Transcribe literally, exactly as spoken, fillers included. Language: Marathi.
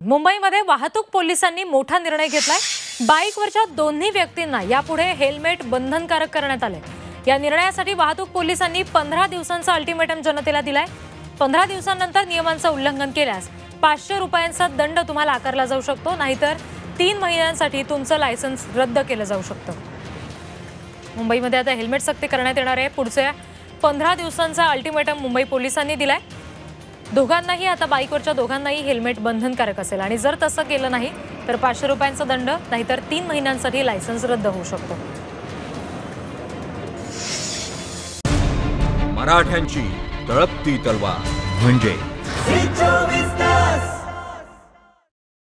मुंबईमध्ये वाहतूक पोलिसांनी मोठा निर्णय घेतलाय। बाईकवरच्या दोन्ही व्यक्तींना यापुढे हेल्मेट बंधनकारक करण्यात आले। या निर्णयासाठी वाहतूक पोलिसांनी पंधरा दिवसांचा अल्टिमेटम जनतेला दिलाय। पंधरा दिवसांनंतर नियमांचं उल्लंघन केल्यास पाचशे रुपयांचा दंड तुम्हाला आकारला जाऊ शकतो, नाहीतर तीन महिन्यांसाठी तुमचं लायसन्स रद्द केलं जाऊ शकतं। मुंबईमध्ये आता हेल्मेट सक्ती करण्यात येणार आहे। पुढच्या पंधरा दिवसांचा अल्टिमेटम मुंबई पोलिसांनी दिलाय। दोघांनाही आता बाईकवरच्या दोघांनाही हेल्मेट बंधनकारक असेल आणि जर तसं केलं नाही तर पाचशे रुपयांचा दंड नाहीतर तीन महिन्यांसाठी लायसन्स रद्द होऊ शकतो। मराठ्यांची तळपती तलवार म्हणजे